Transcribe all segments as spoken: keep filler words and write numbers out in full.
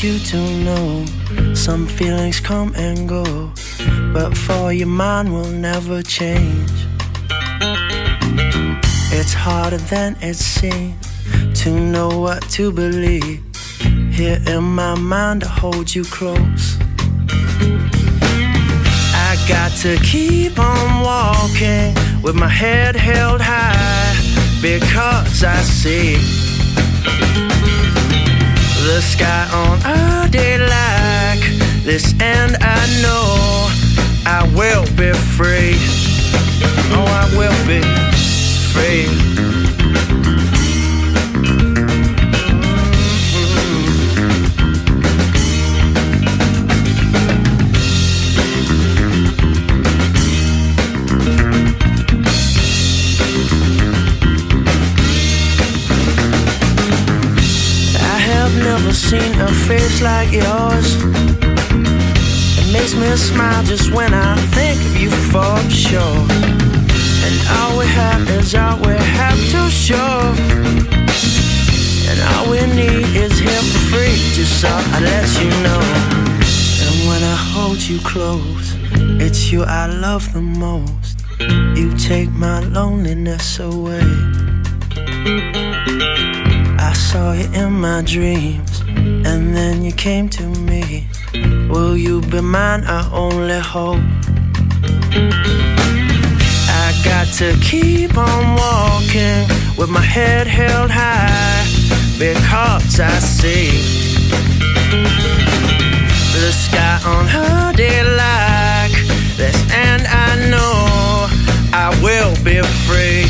you to know some feelings come and go, but for your mind will never change. It's harder than it seems to know what to believe. Here in my mind I hold you close. I got to keep on walking with my head held high, because I see the sky on a day like this, and I know I will be free. Oh, I will be free. Never seen a face like yours. It makes me smile just when I think of you for sure. And all we have is all we have to show, and all we need is here for free, just so I let you know. And when I hold you close, it's you I love the most. You take my loneliness away. I saw you in my dreams, and then you came to me. Will you be mine? I only hope. I got to keep on walking with my head held high, because I see the sky on a day like this, and I know I will be free.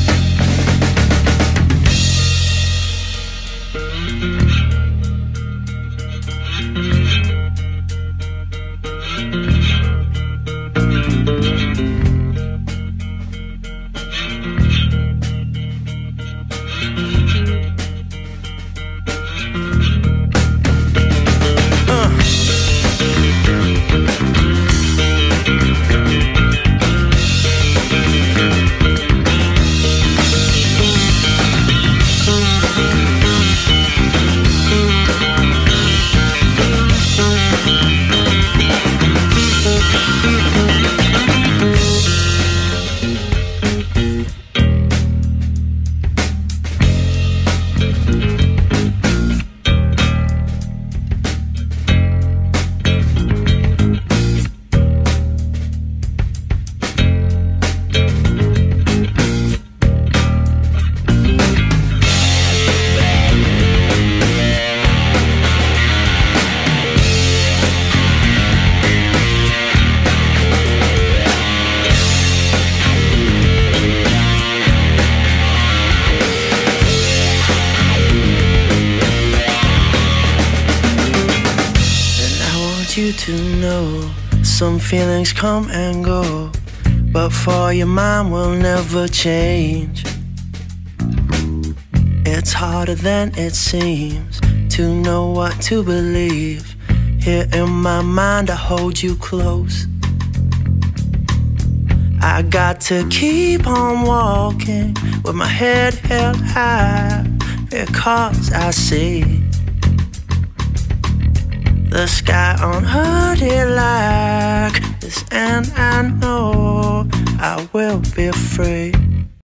You to know some feelings come and go, but for your mind will never change. It's harder than it seems to know what to believe. Here in my mind I hold you close. I got to keep on walking with my head held high, because I see the sky on a day like this, and I know I will be free.